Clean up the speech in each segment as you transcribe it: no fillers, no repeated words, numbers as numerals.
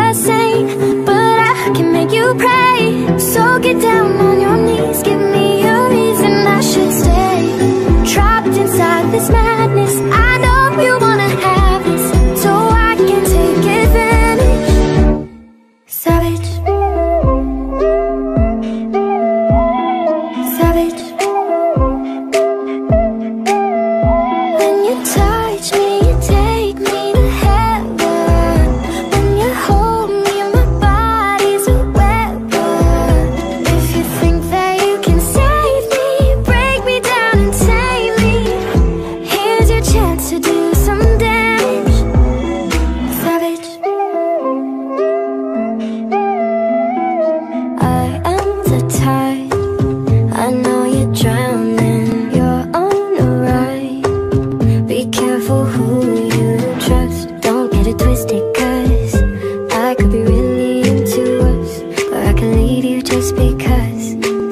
a saint, but I can make you pray. So get down on your knees, give me a reason I should stay. Trapped inside this madness, I know you wanna have this, so I can take advantage. Savage, savage. When you touch me, you take me to heaven. When you hold me, my body's a weapon. If you think that you can save me, break me down and tame me, here's your chance to do some damage. Savage. I am the tide, I know you're drowning, you're on the ride. Be careful who you trust, don't get it twisted, cause I could be really into us, but I can leave you just because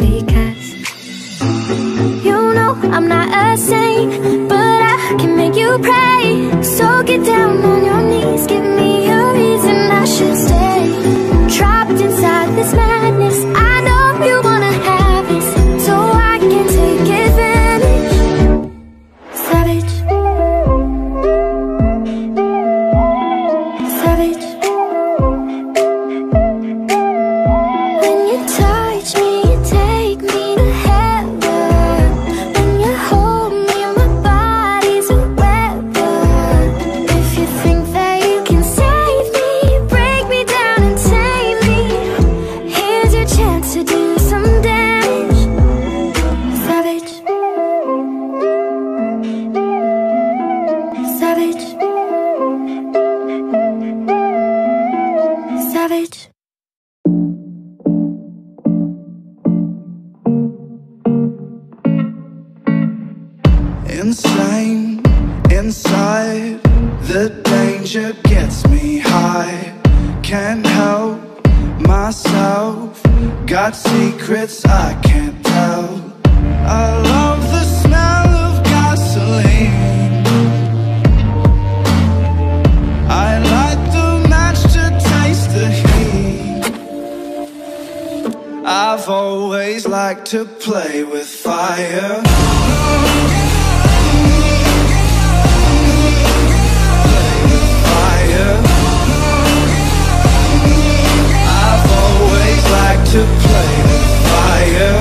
you know I'm not a saint, but I can make you pray. So get down on your knees, give me a reason I should stay. Trapped inside this madness, I know you wanna have this, so I can take advantage. Savage, savage. When you touch me, you take me to heaven. When you hold me, my body's a weapon. If you think that you can save me, break me down and tame me, here's your chance to do some damage. Savage, savage, savage. Insane, inside, the danger gets me high. Can't help myself, got secrets I can't tell. I love the smell of gasoline, I light the match to taste the heat. I've always liked to play with fire. I've always liked to play with fire.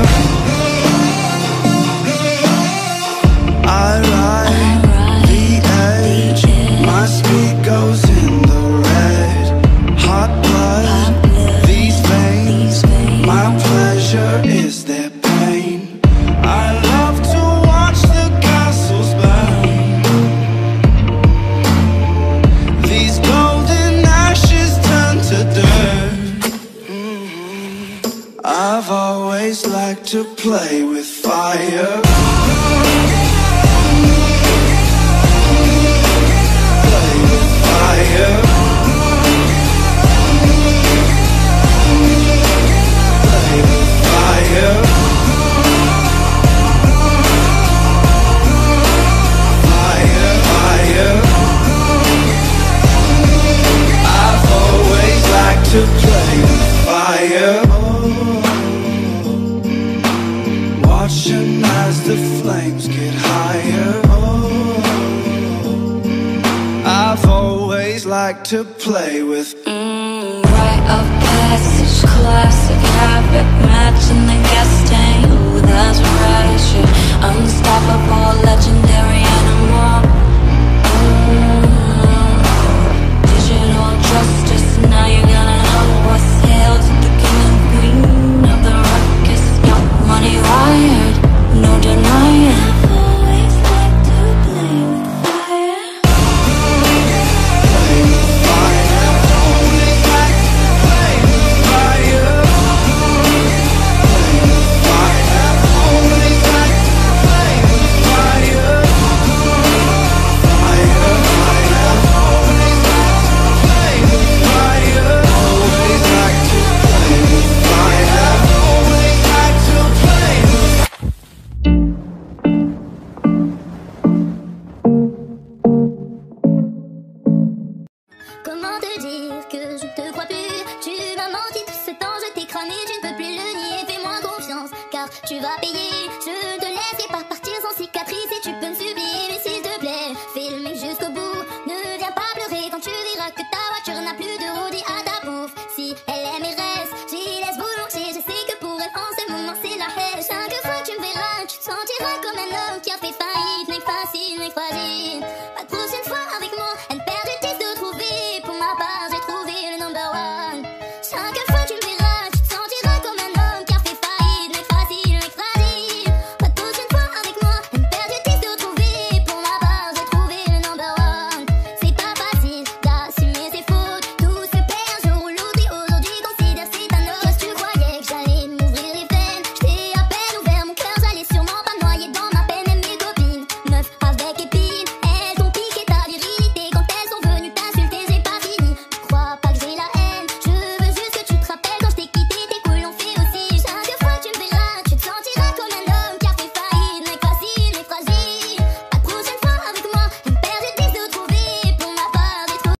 I ride the edge, my speed goes in the red. Hot blood, these veins, my pleasure is their pain. I love to watch the castles burn. These golden ashes turn to dirt. I've always liked to play with fire. Play with fire. Play with fire. Fire, fire. I've always liked to play with fire. Watching as the flames get higher. I've always liked to play with Rite of passage, classic habit, matching the gas tank. Ooh, that's pressure, unstoppable, legendary animal. Digital justice, now you're gonna know what's hail to the king and queen of the ruckus. Got money wired, no denying. I've always liked to play with fire. play with fire. Always like to play with fire. Play with fire. Always like to play with fire. tu vas payer. Je ne te laisserai pas partir sans cicatrice. Et tu peux me supplier, mais s'il te plaît, fais le mec jusqu'au bout. Ne viens pas pleurer quand tu verras que ta voiture n'a plus de hoodie à ta bouffe. Si elle aime et reste, j'y laisse volontiers. Je sais que pour elle en ce moment c'est la haine. Chaque fois que tu me verras, tu te sentiras comme un homme qui a fait faillite. Mec facile, mec fragile. Pas de prochaine fois avec moi, elle perd du temps de trouver. Pour ma part, j'ai trouvé le number one. Chaque fois